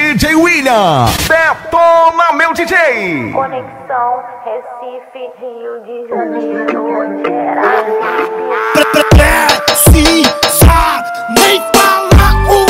DJ William. Detona, meu DJ. Conexão Recife, Rio de Janeiro, Precisa nem falar o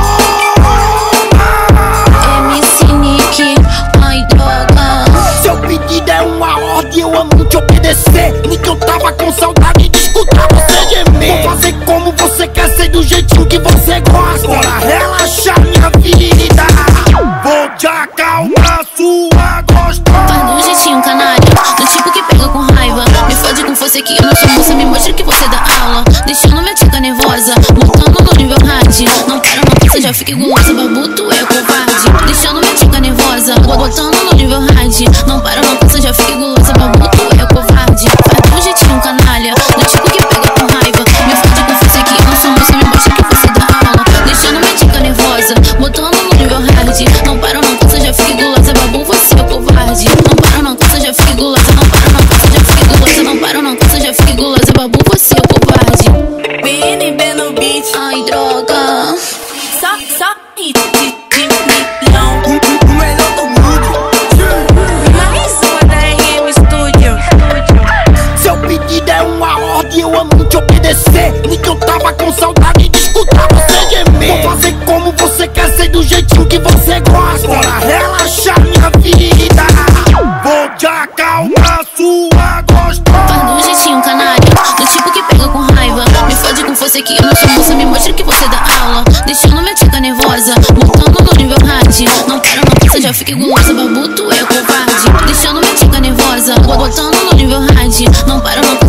nome. MC Nick, ai droga. Seu pedido é uma ordem, eu amo te obedecer. Nick, eu tava com saudade de escutar você gemer. Vou fazer como você quer, ser do jeitinho que você gosta. Bora relaxar minha vida, vou te acalmar sua gostosa. Faz do jeitinho canalha, do tipo que pega com raiva. Me fode com você que eu não sou moça, me mostra que você dá aula. Deixando minha tica nervosa, botando no nível hard. Não para não, você já fica gulosa, babu, tu é covarde. Deixando minha tica nervosa, botando no nível hard. Não para não, você já fica gulosa, babu, tu é covarde. Faz do jeitinho canalha, do tipo que pega com raiva. Me fode com você que eu não sou moça, me mostra que você dá aula. Deixando minha tica nervosa, botando no nível hard. Não para não, você já fica gulosa, babu, você é covarde. Não para não, você já fica gulosa, não para não, você já fica gulosa. Não para não, você já fica gulosa, babu, você é covarde. BNB no beat, Ai droga. só hit de milhão. O melhor do mundo. Mais uma da RM Studio. Seu pedido é uma ordem, eu amo te obedecer. Nick, eu tava com saudade de escutar você gemer. Vou fazer como você quer, ser do jeitinho que você gosta. Bora relaxar minha vida, vou te acalmar sua gostosa. Faz do jeitinho canalha, do tipo que pega com raiva. Me fode com você que eu não sou moça, me mostra que você dá aula. Deixando minha tica nervosa, botando no nível hard. Não para não, você já fica gulosa, babu, tu é covarde. Deixando minha tica nervosa, botando no nível hard. Não para não,